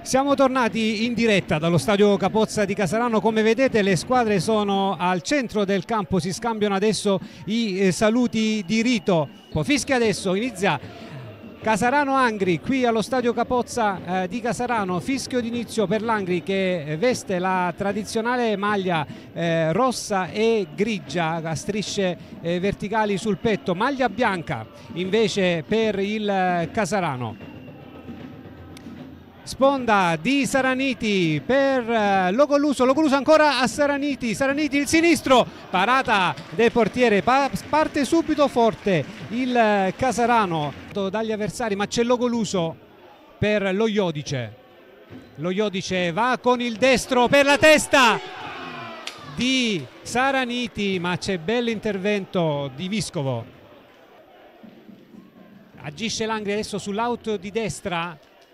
Siamo tornati in diretta dallo stadio Capozza di Casarano. Come vedete le squadre sono al centro del campo, si scambiano adesso i saluti di rito. Fischia adesso, inizia Casarano Angri qui allo stadio Capozza di Casarano. Fischio d'inizio per l'Angri che veste la tradizionale maglia rossa e grigia a strisce verticali sul petto, maglia bianca invece per il Casarano. Sponda di Saraniti per Logoluso, Logoluso ancora a Saraniti, Saraniti il sinistro, parata del portiere, parte subito forte il Casarano dagli avversari, ma c'è Logoluso per lo Iodice. Lo Iodice va con il destro per la testa di Saraniti, ma c'è bell'intervento di Viscovo. Agisce l'Angri adesso sull'out di destra.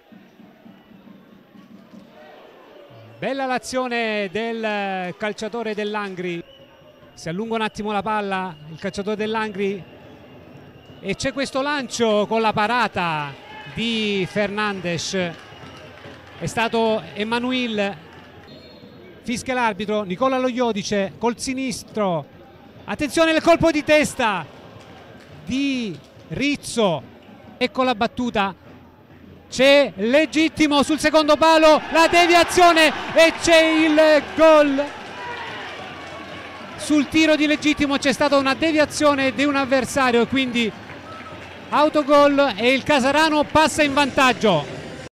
Bella l'azione del calciatore dell'Angri, si allunga un attimo la palla il calciatore dell'Angri e c'è questo lancio con la parata di Fernandes, è stato Emanuil. Fischia l'arbitro, Nicola Lo Iodice col sinistro, attenzione al colpo di testa di Rizzo, ecco la battuta. C'è legittimo sul secondo palo, la deviazione e c'è il gol. Sul tiro di legittimo c'è stata una deviazione di un avversario e quindi autogol e il Casarano passa in vantaggio.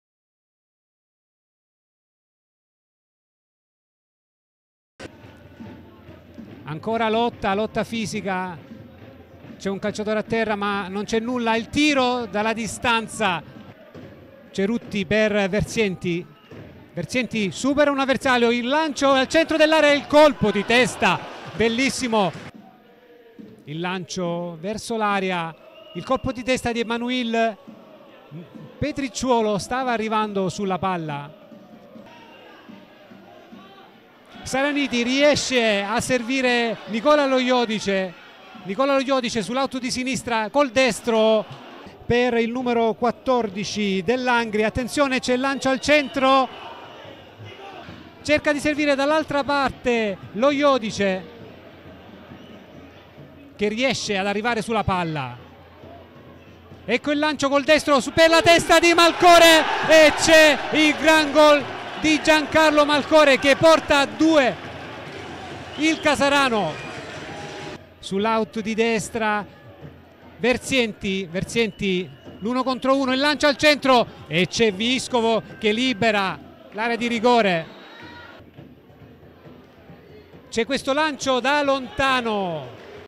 Ancora lotta fisica, c'è un calciatore a terra ma non c'è nulla, il tiro dalla distanza. Cerutti per Verzienti, Verzienti supera un avversario, il lancio al centro dell'area e il colpo di testa, bellissimo il lancio verso l'area, il colpo di testa di Emanuil. Petricciuolo stava arrivando sulla palla, Saraniti riesce a servire Nicola Lo Iodice, Nicola Lo Iodice sull'auto di sinistra col destro per il numero 14 dell'Angri. Attenzione, c'è il lancio al centro, cerca di servire dall'altra parte Lo Iodice che riesce ad arrivare sulla palla, ecco il lancio col destro per la testa di Malcore e c'è il gran gol di Giancarlo Malcore che porta a 2 il Casarano. Sull'out di destra Verzienti l'1 contro 1, il lancio al centro e c'è Viscovo che libera l'area di rigore. C'è questo lancio da lontano